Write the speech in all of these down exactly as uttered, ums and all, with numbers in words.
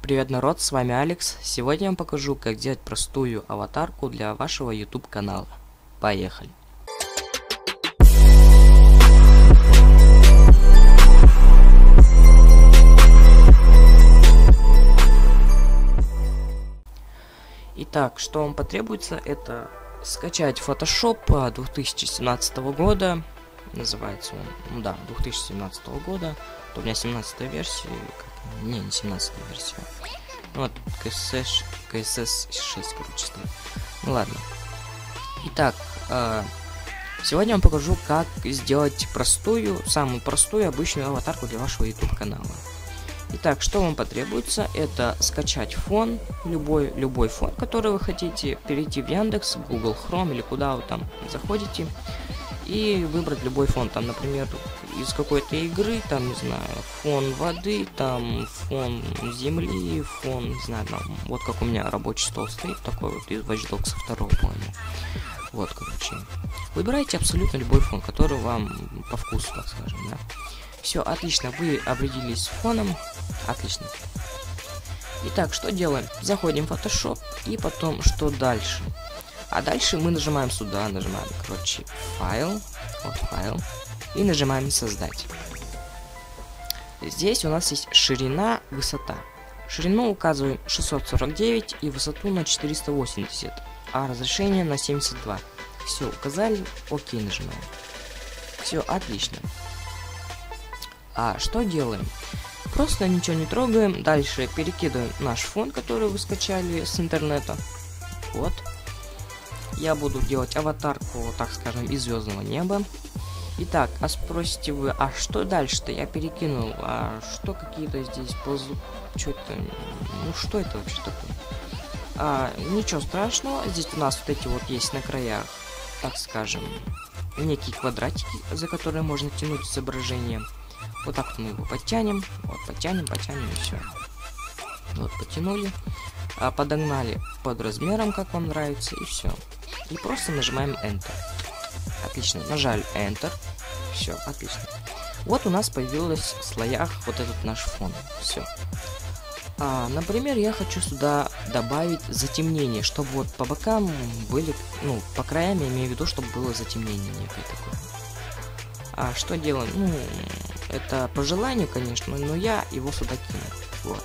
Привет, народ, с вами Алекс. Сегодня я вам покажу, как сделать простую аватарку для вашего YouTube канала. Поехали! Итак, что вам потребуется, это скачать Photoshop две тысячи семнадцатого года. Называется он, ну да, две тысячи семнадцатого года. То у меня семнадцатая версия, как, не, не семнадцатая версия. Вот, кей эс эс шесть, короче, стоит. Ну ладно. Итак, э, сегодня я вам покажу, как сделать простую, самую простую обычную аватарку для вашего YouTube канала. Итак, что вам потребуется, это скачать фон, любой, любой фон, который вы хотите, перейти в Яндекс, в Google Chrome или куда вы там заходите, и выбрать любой фон, там, например, из какой-то игры, там, не знаю, фон воды, там, фон земли, фон, не знаю, там, вот как у меня рабочий стол стоит, такой вот из Watch Dogs второго, по-моему. Вот, короче. Выбирайте абсолютно любой фон, который вам по вкусу, так скажем, да. Все, отлично, вы определились с фоном. Отлично. Итак, что делаем? Заходим в Photoshop, и потом, что дальше? А дальше мы нажимаем сюда, нажимаем, короче, файл, вот файл, и нажимаем создать. Здесь у нас есть ширина, высота. Ширину указываем шестьсот сорок девять и высоту на четыреста восемьдесят, а разрешение на семьдесят два. Все, указали, окей, нажимаем. Все, отлично. А что делаем? Просто ничего не трогаем. Дальше перекидываем наш фон, который вы скачали с интернета. Вот. Я буду делать аватарку, так скажем, из звездного неба. Итак, а спросите вы, а что дальше-то? Я перекинул, а что какие-то здесь ползут? Что это? Ну что это вообще такое? А, ничего страшного. Здесь у нас вот эти вот есть на краях, так скажем, некие квадратики, за которые можно тянуть изображение. Вот так вот мы его подтянем. Вот, подтянем, подтянем, и все. Вот, потянули. А, подогнали под размером, как вам нравится, и все. И просто нажимаем Enter. Отлично. Нажали Enter. Все, отлично. Вот у нас появилось в слоях вот этот наш фон. Все. А, например, я хочу сюда добавить затемнение, чтобы вот по бокам были, ну, по краям, я имею в виду, чтобы было затемнение некое такое. А что делаем? Ну, это по желанию, конечно, но я его сюда кину. Вот.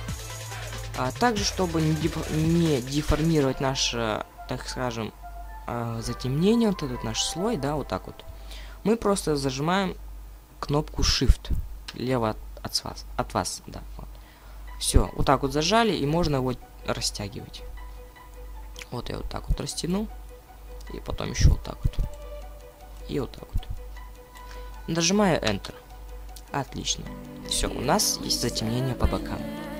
А также, чтобы не, деф... не деформировать наше, так скажем, затемнение, вот этот наш слой, да, вот так вот, мы просто зажимаем кнопку Shift лево от, от вас, от вас, да. Вот. Все, вот так вот зажали, и можно его растягивать. Вот я вот так вот растянул, и потом еще вот так вот, и вот так вот. Нажимаю Enter. Отлично. Все, у нас есть затемнение по бокам.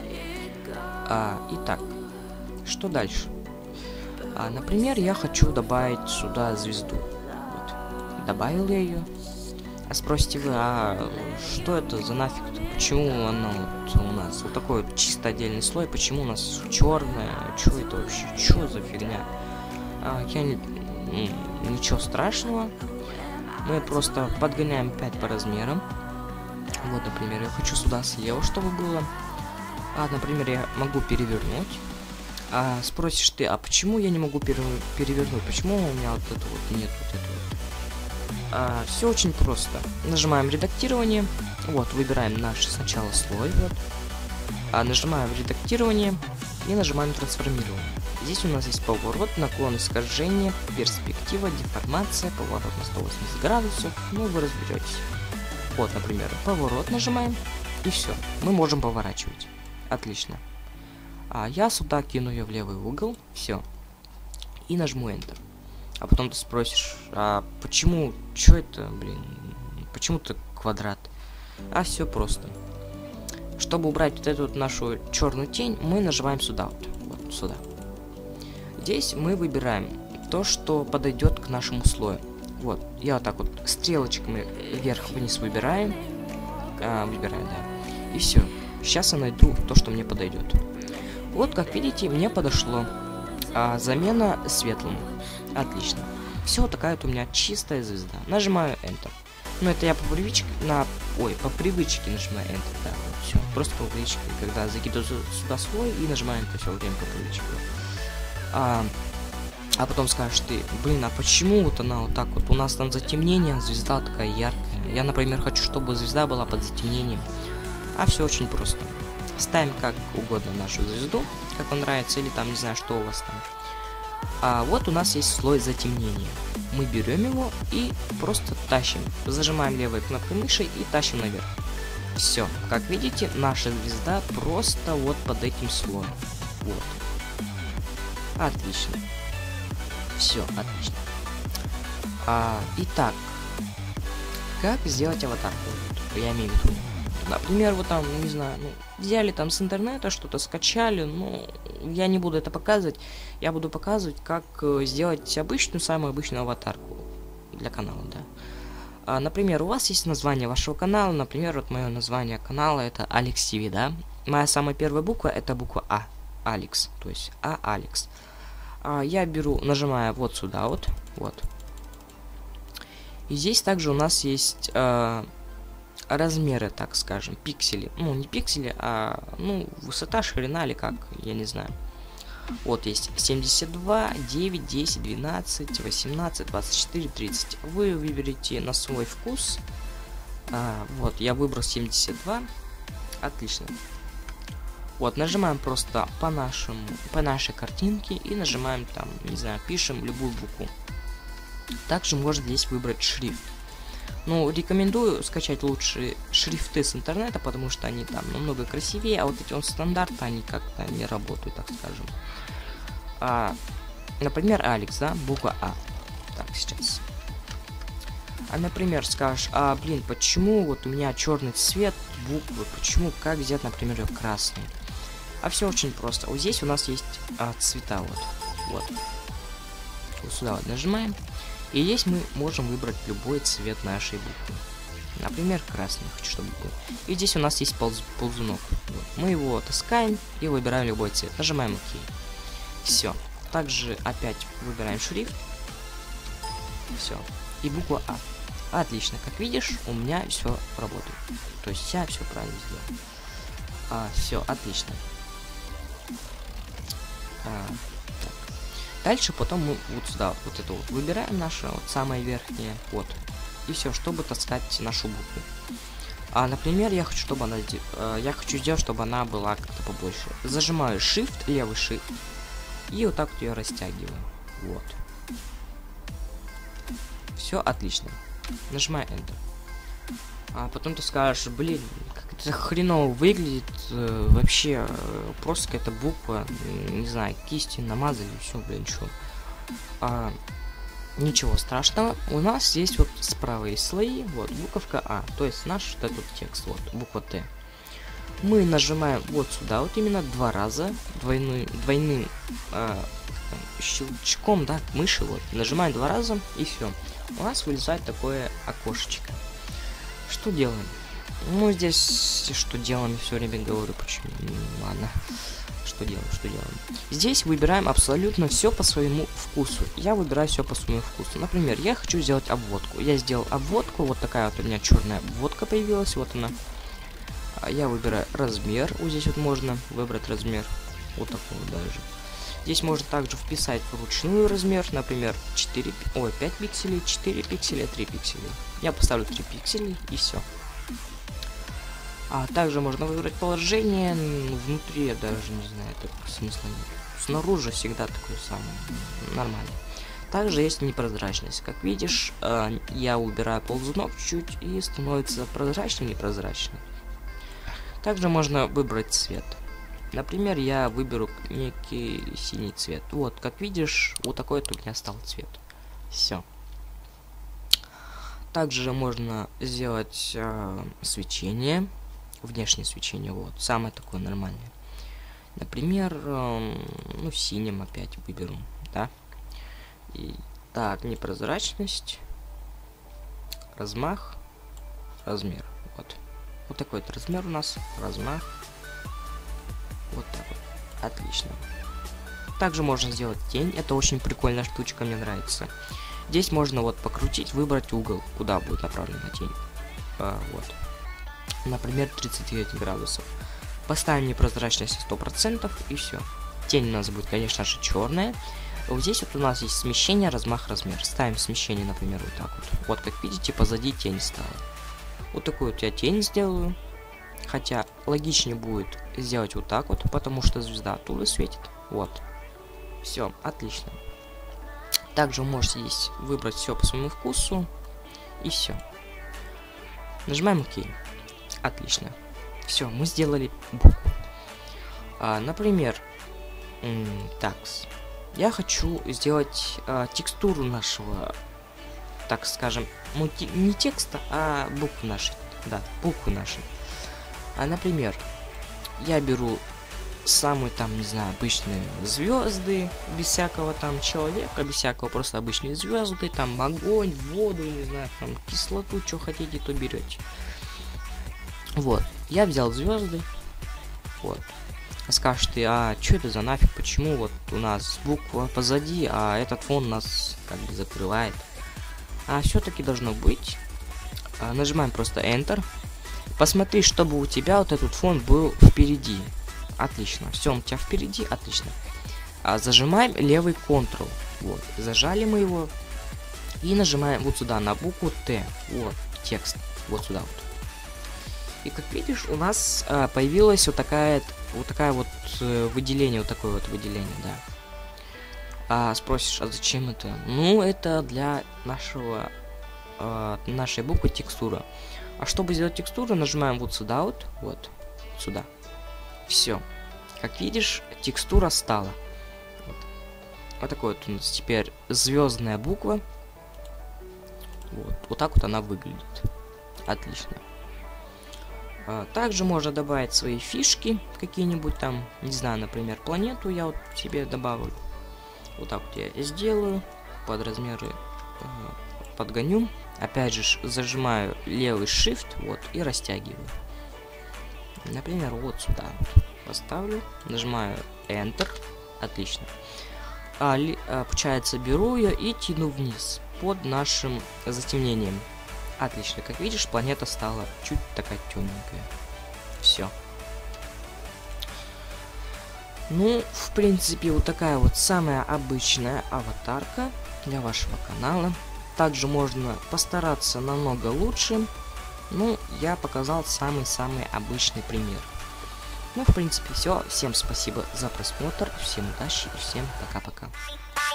А, итак, что дальше? А, например, я хочу добавить сюда звезду. Вот. Добавил я ее. А спросите вы, а что это за нафиг? Почему оно вот у нас вот такой вот чисто отдельный слой? Почему у нас черное? Что это вообще? Что за фигня? А, я не... Ничего страшного. Мы просто подгоняем опять по размерам. Вот, например, я хочу сюда слева, чтобы было. А, например, я могу перевернуть. А спросишь ты, а почему я не могу пере перевернуть? Почему у меня вот это вот нет вот этого вот? А, все очень просто. Нажимаем редактирование. Вот, выбираем наш сначала слой. Вот. А, нажимаем редактирование и нажимаем трансформирование. Здесь у нас есть поворот, наклон, искажение, перспектива, деформация, поворот на сто восемьдесят градусов. Ну, вы разберетесь. Вот, например, поворот нажимаем, и все. Мы можем поворачивать. Отлично. А я сюда кину ее в левый угол. Все. И нажму Enter. А потом ты спросишь, а почему, что это, блин, почему-то квадрат? А все просто. Чтобы убрать вот эту вот нашу черную тень, мы нажимаем сюда вот, вот сюда. Здесь мы выбираем то, что подойдет к нашему слою. Вот, я вот так вот стрелочками вверх-вниз выбираем. А, выбираем, да. И все. Сейчас я найду то, что мне подойдет. Вот, как видите, мне подошло. А, замена светлым. Отлично. Все, такая вот у меня чистая звезда. Нажимаю Enter. Ну, это я по привычке, на, ой, по привычке нажимаю Enter, да, вот, все, просто по привычке, когда закидываю сюда слой и нажимаем это все время по привычке. А, а потом скажешь ты, блин, а почему вот она вот так вот, у нас там затемнение, а звезда такая яркая. Я, например, хочу, чтобы звезда была под затемнением. А все очень просто. Ставим как угодно нашу звезду, как вам нравится, или там, не знаю, что у вас там. А вот у нас есть слой затемнения. Мы берем его и просто тащим. Зажимаем левой кнопкой мыши и тащим наверх. Все. Как видите, наша звезда просто вот под этим слоем. Вот. Отлично. Все, отлично. А, итак, как сделать аватарку? Я имею в виду. Например, вот там, не знаю, ну, взяли там с интернета что-то, скачали, ну, я не буду это показывать. Я буду показывать, как э, сделать обычную, самую обычную аватарку для канала, да. А, например, у вас есть название вашего канала, например, вот мое название канала это Алекс ти ви, да. Моя самая первая буква это буква А, Алекс, то есть А, Алекс. А, я беру, нажимаю вот сюда вот, вот. И здесь также у нас есть... Э, размеры, так скажем, пиксели. Ну, не пиксели, а, ну, высота, ширина или как, я не знаю. Вот есть семьдесят два, девять, десять, двенадцать, восемнадцать, двадцать четыре, тридцать. Вы выберете на свой вкус. А, вот, я выбрал семьдесят два. Отлично. Вот, нажимаем просто по нашему, по нашей картинке и нажимаем там, не знаю, пишем любую букву. Также можно здесь выбрать шрифт. Ну, рекомендую скачать лучше шрифты с интернета, потому что они там намного красивее, а вот эти он стандарты, они как-то не работают, так скажем. А, например, Алекс, да, буква А. Так, сейчас. А, например, скажешь, а, блин, почему вот у меня черный цвет буквы, почему, как взять, например, ее красный? А все очень просто. Вот здесь у нас есть а, цвета, вот, вот. Вот сюда вот нажимаем. И здесь мы можем выбрать любой цвет нашей буквы. Например, красный хочу, чтобы был. И здесь у нас есть полз ползунок. Вот. Мы его таскаем и выбираем любой цвет. Нажимаем ОК. Все. Также опять выбираем шрифт. Все. И буква А. Отлично. Как видишь, у меня все работает. То есть я все правильно сделал. А, все, отлично. А, Дальше потом мы вот сюда вот это вот выбираем наше вот самое верхнее, вот, и все, чтобы таскать нашу букву. А, например, я хочу, чтобы она, э, я хочу сделать, чтобы она была как-то побольше. Зажимаю Shift, левый Shift, и вот так вот ее растягиваю, вот. Все отлично. Нажимаю Enter. А потом ты скажешь, блин, как это хреново выглядит, э, вообще, э, просто какая-то буква, э, не знаю, кисти намазали, все, блин, что. А, ничего страшного, у нас есть вот справа есть слои, вот, буковка А, то есть наш вот этот текст, вот, буква Т. Мы нажимаем вот сюда, вот именно два раза, двойным, двойным э, щелчком, да, мыши, вот, нажимаем два раза, и все. У нас вылезает такое окошечко. Что делаем? Ну, здесь что делаем, все время говорю, почему. Ну, ладно. Что делаем, что делаем? Здесь выбираем абсолютно все по своему вкусу. Я выбираю все по своему вкусу. Например, я хочу сделать обводку. Я сделал обводку, вот такая вот у меня черная обводка появилась, вот она. Я выбираю размер. Вот здесь вот можно выбрать размер. Вот такой вот даже. Здесь можно также вписать вручную размер, например, четыре, ой, пять пикселей, четыре пикселя, три пикселя. Я поставлю три пикселя и все. А также можно выбрать положение внутри, я даже не знаю, это смысла нет. Снаружи всегда такое самое нормально. Также есть непрозрачность. Как видишь, я убираю ползунок чуть-чуть и становится прозрачным, непрозрачным. Также можно выбрать цвет. Например, я выберу некий синий цвет. Вот, как видишь, вот такой вот у меня стал цвет. Все. Также можно сделать э, свечение, внешнее свечение, вот, самое такое нормальное. Например, э, ну, синим опять выберу, да. И, так, непрозрачность, размах, размер, вот. Вот такой вот размер у нас, размах. Вот так вот. Отлично. Также можно сделать тень. Это очень прикольная штучка, мне нравится. Здесь можно вот покрутить, выбрать угол, куда будет направлена тень. А, вот. Например, тридцать девять градусов. Поставим непрозрачность сто процентов и все. Тень у нас будет, конечно же, черная. Вот здесь вот у нас есть смещение, размах, размер. Ставим смещение, например, вот так вот. Вот, как видите, позади тень стала. Вот такую вот я тень сделаю. Хотя логичнее будет сделать вот так вот, потому что звезда оттуда светит. Вот. Все, отлично. Также вы можете здесь выбрать все по своему вкусу. И все. Нажимаем ОК. Отлично. Все, мы сделали букву. А, например, так, я хочу сделать а, текстуру нашего, так скажем, ну, те, не текста, а буквы нашей. Да, буквы нашей. А, например, я беру самые там, не знаю, обычные звезды, без всякого там человека, без всякого, просто обычные звезды, там огонь, воду, не знаю, там кислоту, что хотите, то берете. Вот, я взял звезды. Вот. Скажете, а что это за нафиг, почему вот у нас буква позади, а этот фон нас как бы закрывает. А все-таки должно быть. А, нажимаем просто Enter. Посмотри, чтобы у тебя вот этот фон был впереди. Отлично. Все, он у тебя впереди, отлично. А, зажимаем левый Ctrl. Вот. Зажали мы его. И нажимаем вот сюда на букву Т. Вот, текст. Вот сюда вот. И как видишь, у нас а, появилась вот такая вот такая вот э, выделение, вот такое вот выделение, да. А спросишь, а зачем это? Ну, это для нашего э, нашей буквы текстура. А чтобы сделать текстуру, нажимаем вот сюда вот, вот сюда. Все. Как видишь, текстура стала. Вот, вот такой вот у нас теперь звездная буква. Вот, вот так вот она выглядит. Отлично. Также можно добавить свои фишки, какие-нибудь там, не знаю, например, планету я вот себе добавлю. Вот так вот я сделаю, под размеры э, подгоню. Опять же, зажимаю левый Shift, вот, и растягиваю. Например, вот сюда вот поставлю, нажимаю Enter, отлично. А, ли, а, получается, беру ее и тяну вниз, под нашим затемнением. Отлично, как видишь, планета стала чуть такая темненькая. Все. Ну, в принципе, вот такая вот самая обычная аватарка для вашего канала. Также можно постараться намного лучше. Ну, я показал самый-самый обычный пример. Ну, в принципе, все. Всем спасибо за просмотр. Всем удачи и всем пока-пока.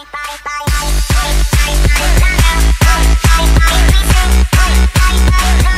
Bye.